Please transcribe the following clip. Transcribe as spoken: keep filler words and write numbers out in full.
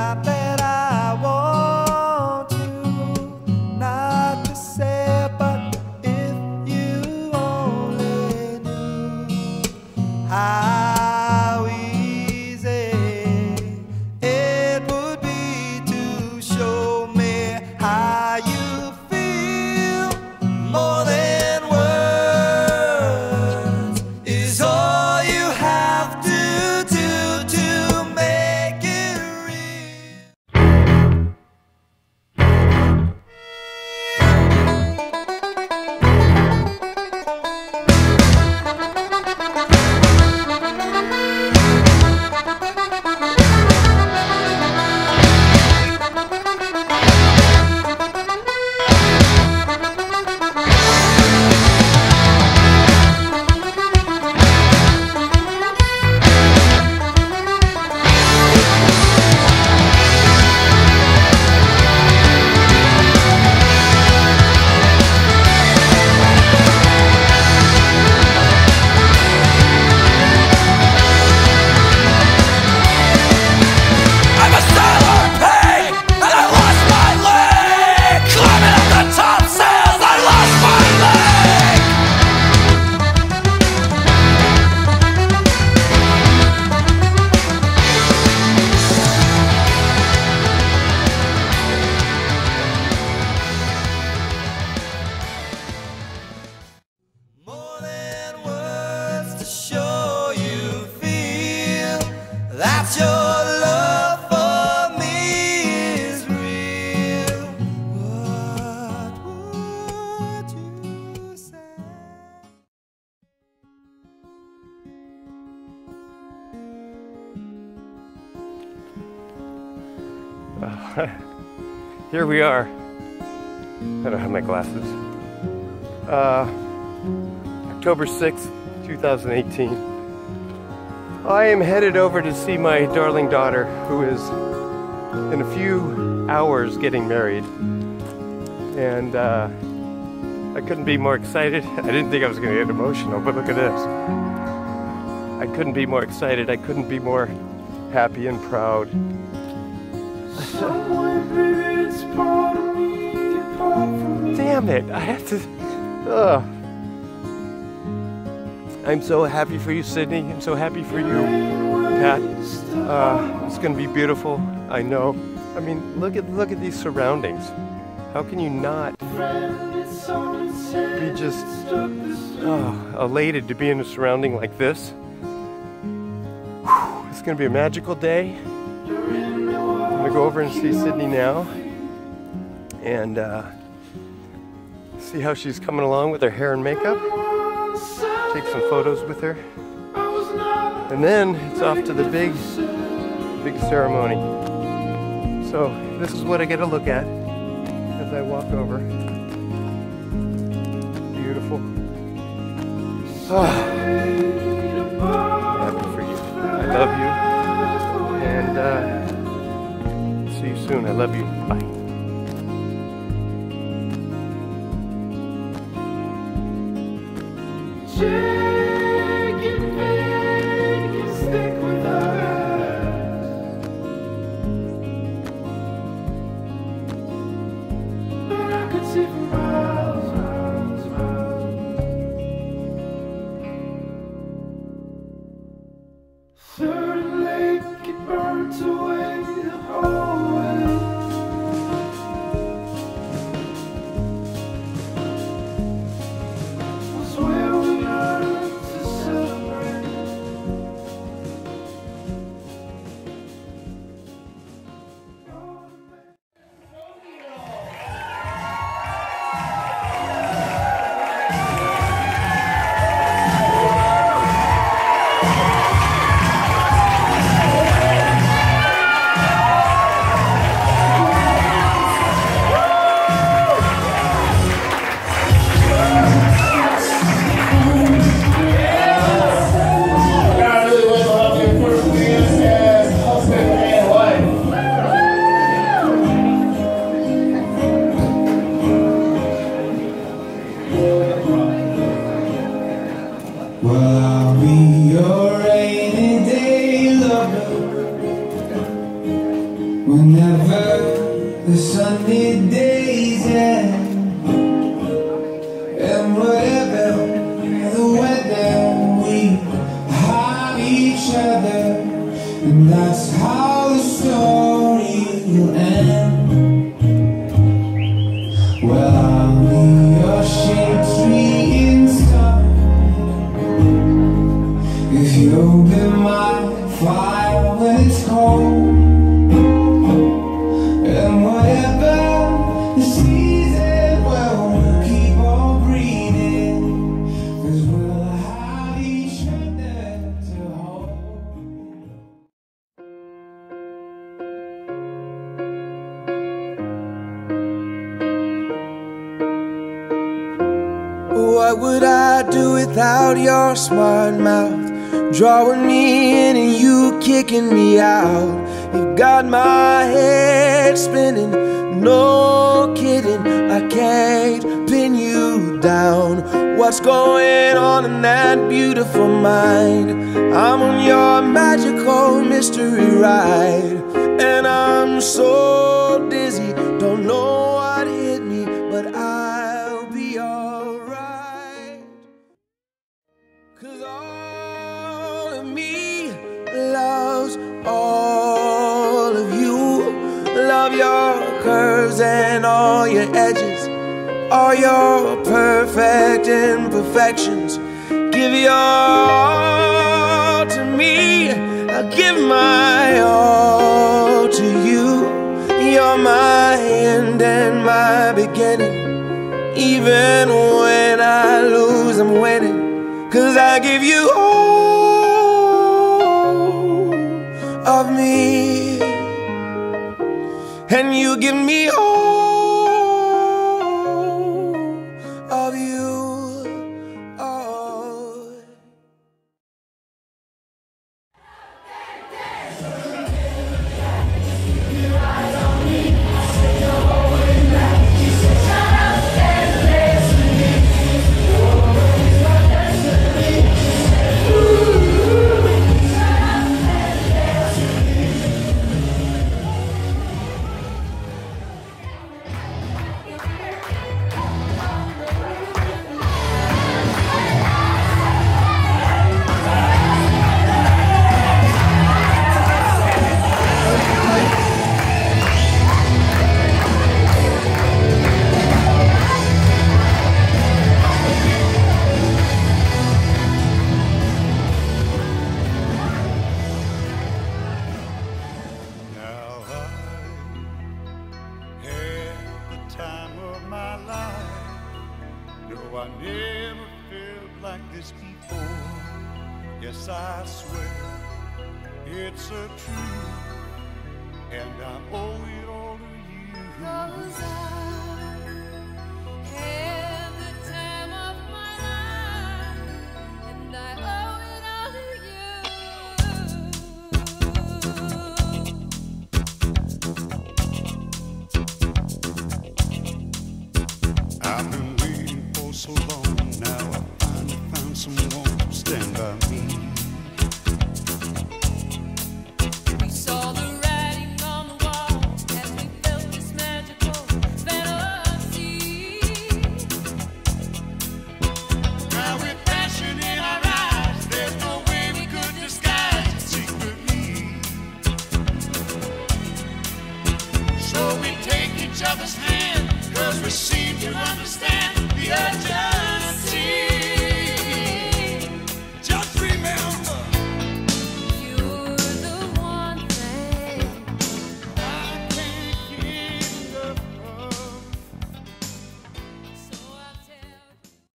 Not that I want to, not to say, but if you only knew how easy it would be to show me how you feel. More than words is all you have to do to make it real. More than words to show you feel that your love for me is real. What would you say? Uh, here we are. I don't have my glasses. Uh, October sixth, two thousand eighteen. I am headed over to see my darling daughter, who is in a few hours getting married. And uh, I couldn't be more excited. I didn't think I was going to get emotional, but look at this. I couldn't be more excited. I couldn't be more happy and proud. Damn it, I have to. Ugh. I'm so happy for you, Sydney. I'm so happy for you, Pat. Uh, it's gonna be beautiful, I know. I mean, look at look at these surroundings. How can you not be just oh, elated to be in a surrounding like this? Whew, it's gonna be a magical day. I'm gonna go over and see Sydney now, and uh, see how she's coming along with her hair and makeup. Take some photos with her, and then it's off to the big, big ceremony. So this is what I get to look at as I walk over. Beautiful. Oh, happy for you. I love you, and uh, see you soon. I love you. Bye. Chicken bacon stick with us. But I could see for miles, miles, miles. Third and lake, it burnt away the whole way. Was where we learned to celebrate. the sunny days end, and whatever the weather, we have each other, and that's how the story will end. Well, I'll be your shade tree in summer if you'll be my fire when it's cold. And whatever the season, well, we'll keep on breathing, 'cause we'll have each other to hold. What would I do without your smart mouth, drawing me in and you kicking me out? You've got my head spinning, no kidding, I can't pin you down. What's going on in that beautiful mind? I'm on your magical mystery ride, and I'm so dizzy, don't know what hit me, but I'll be alright. 'Cause all of me loves all of you. Love your curves and all your edges, all your perfect imperfections. Give your all to me, I'll give my all to you. You're my end and my beginning. Even when I lose, I'm winning, 'cause I give you all of me, and you give me all of you. Oh. I never felt like this before. Yes, I swear it's a truth, and I owe it all to you. 'Cause I